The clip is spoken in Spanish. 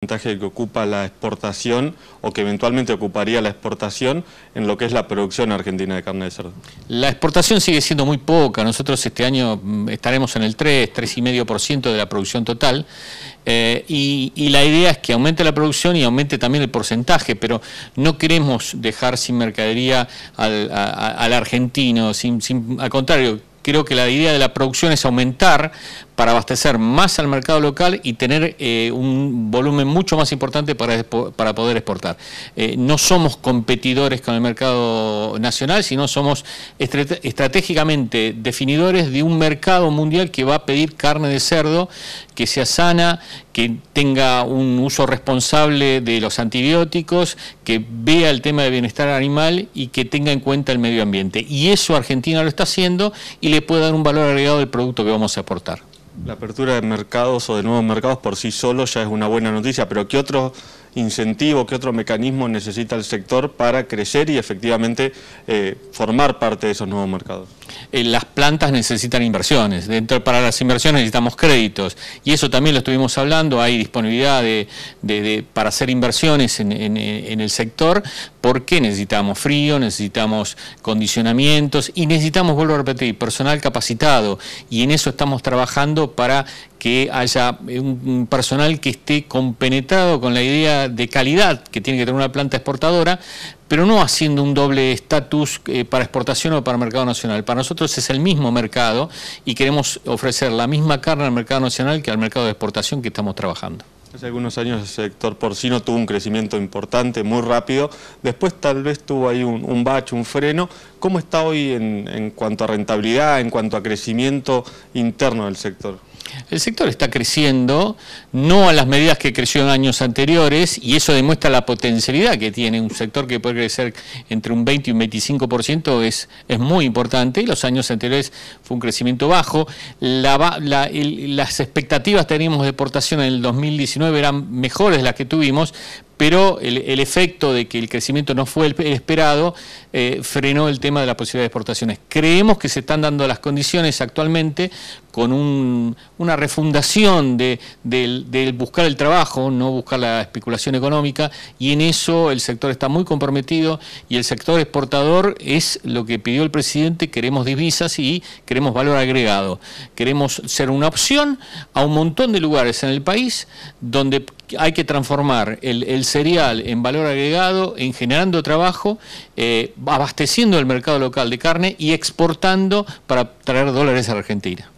porcentaje que ocupa la exportación o que eventualmente ocuparía la exportación en lo que es la producción argentina de carne de cerdo? La exportación sigue siendo muy poca. Nosotros este año estaremos en el 3,5% de la producción total. Y la idea es que aumente la producción y aumente también el porcentaje, pero no queremos dejar sin mercadería al argentino, al contrario. Creo que la idea de la producción es aumentar para abastecer más al mercado local y tener un volumen mucho más importante para poder exportar. No somos competidores con el mercado nacional, sino somos estratégicamente definidores de un mercado mundial que va a pedir carne de cerdo que sea sana, que tenga un uso responsable de los antibióticos, que vea el tema de bienestar animal y que tenga en cuenta el medio ambiente. Y eso Argentina lo está haciendo y le puede dar un valor agregado al producto que vamos a aportar. La apertura de mercados o de nuevos mercados por sí solo ya es una buena noticia, pero ¿qué otro incentivo, qué otro mecanismo necesita el sector para crecer y efectivamente formar parte de esos nuevos mercados? Las plantas necesitan inversiones, para las inversiones necesitamos créditos y eso también lo estuvimos hablando, hay disponibilidad para hacer inversiones en el sector porque necesitamos frío, necesitamos condicionamientos y necesitamos, vuelvo a repetir, personal capacitado y en eso estamos trabajando para que haya un personal que esté compenetrado con la idea de calidad que tiene que tener una planta exportadora, pero no haciendo un doble estatus para exportación o para el mercado nacional. Para nosotros es el mismo mercado y queremos ofrecer la misma carne al mercado nacional que al mercado de exportación que estamos trabajando. Hace algunos años el sector porcino tuvo un crecimiento importante, muy rápido, después tal vez tuvo ahí un bache, un freno. ¿Cómo está hoy en cuanto a rentabilidad, en cuanto a crecimiento interno del sector? El sector está creciendo, no a las medidas que creció en años anteriores, y eso demuestra la potencialidad que tiene un sector que puede crecer entre un 20 y un 25%, es muy importante, y los años anteriores fue un crecimiento bajo. Las expectativas que teníamos de exportación en el 2019 eran mejores de las que tuvimos, pero el efecto de que el crecimiento no fue el esperado frenó el tema de la posibilidad de exportaciones. Creemos que se están dando las condiciones actualmente con una refundación del buscar el trabajo, no buscar la especulación económica, y en eso el sector está muy comprometido y el sector exportador es lo que pidió el presidente. Queremos divisas y queremos valor agregado. Queremos ser una opción a un montón de lugares en el país donde hay que transformar el cereal en valor agregado, en generando trabajo, abasteciendo el mercado local de carne y exportando para traer dólares a Argentina.